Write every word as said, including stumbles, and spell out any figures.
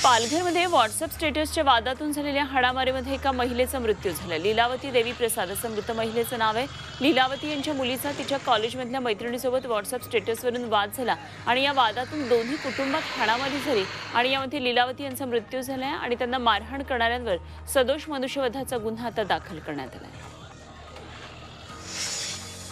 पालघरमध्ये व्हॉट्सअप स्टेटसच्या वादातून झालेल्या हाणामारीमध्ये एका महिलेचा मृत्यू झाला। लीलावती देवी प्रसाद असं मृत महिलेचं नाव आहे। लीलावती यांच्या मुलीचा तिच्या कॉलेजमधल्या मैत्रिणीसोबत व्हॉट्सअप स्टेटसवरून वाद झाला आणि या वादातून दोन्ही कुटुंबात हाणामारी झाली आणि यामध्ये लीलावती यांचा मृत्यू झाला आणि त्यांना मारहाण करणाऱ्यांवर सदोष मनुष्यवधाचा गुन्हा आता दाखल करण्यात आला आहे।